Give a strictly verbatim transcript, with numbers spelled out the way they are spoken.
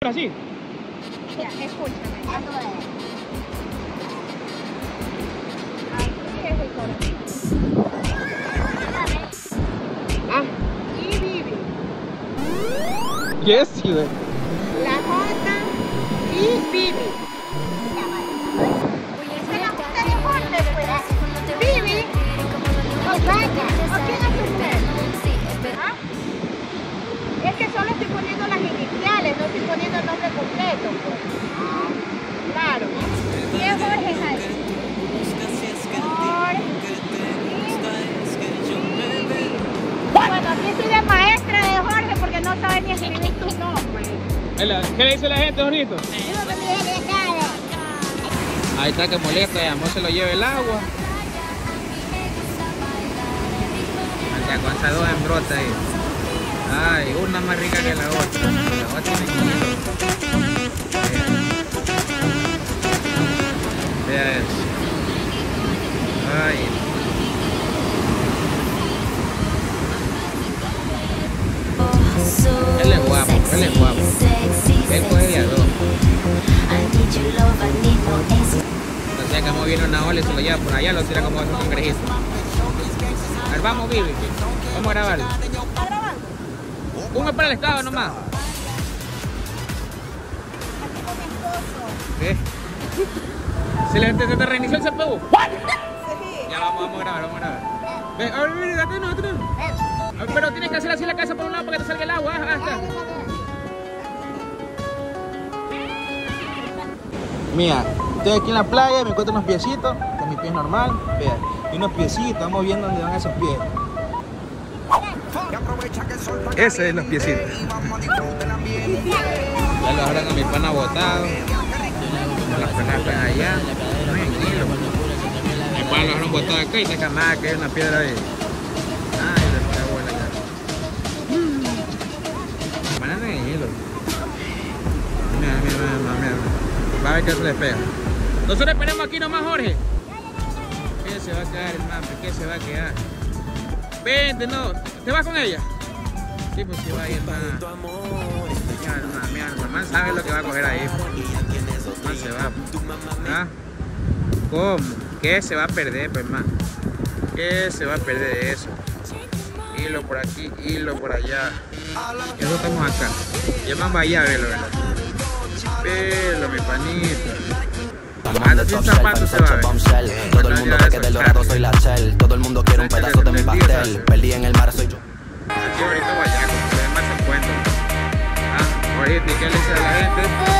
busca así. Ya, escúchame. Aquí es el corazón. Ah. Y Vivi. Yes, sí, güey. La J y Vivi. Esa es la J de Jorge, pues. Vivi. O Vaya. ¿O quién es usted? ¿Ah? Es que solo estoy poniendo las iniciales, no estoy poniendo el nombre completo, pues. Claro. ¿Y es Jorge Jaime? Jorge. Bueno, aquí estoy de maestra de Jorge porque no sabe ni escribir tu nombre. ¿Qué le dice la gente, Jorgito? Digo que me deje de cara. Ahí está que molesta, ya no se lo lleve el agua. Ya con esas dos hembrotas ahí. Ay, una más rica que la otra. La otra tiene kilo. Vea eso. Ay. Él es guapo, él es guapo. Él coge de a dos. Entonces como viene una ola y se lo lleva por allá, lo tira como un cangrejito. A ver, vamos, Vivi. Vamos a grabar. ¿Está grabando? Uno para el estado nomás. Aquí con mi esposo. ¿Qué? ¿Se le se te reinició el C P U? Sí. Ya vamos, vamos a grabar, vamos a grabar. Ve, a ver, mira, date no, date no. Pero tienes que hacer así la casa por un lado para que te salga el agua. Ah, está. Mira, estoy aquí en la playa, me encuentro unos piecitos, con mis pies normal, vea, y unos piecitos, vamos viendo dónde van esos pies. Ese es los piecitos. Ya lo agarran a mi pana botado, con las penas están allá, tranquilo. Mi pana lo agarran botado acá y te camada que hay una piedra ahí. Ay, la está buena ya. Banana de hielo. Mira, mira, mira, mira. Va a ver que se le pega. Nosotros esperemos aquí nomás, Jorge. ¿Qué se va a quedar, hermano? ¿Qué se va a quedar? Vente, no. ¿Te vas con ella? Sí, pues sí va a ir, hermano. Mira, hermano, mira, hermano, sabe lo que va a coger ahí. No se va. ¿Ah? ¿Cómo? ¿Qué se va a perder, pues, hermano? ¿Qué se va a perder de eso? Hilo por aquí, hilo por allá. Y nosotros estamos acá. Y el man va allá a verlo, ¿verdad? Pelo, mi panito. Anda sin zapatos se va a ver. Todo el mundo ve que del dorado soy la shell. Todo el mundo quiere un pedazo de mi pastel. Perdí en el mar, soy yo. Aquí ahorita guayaco, se ve más encuentro. Ah, ahorita, ¿y qué le dice a la gente?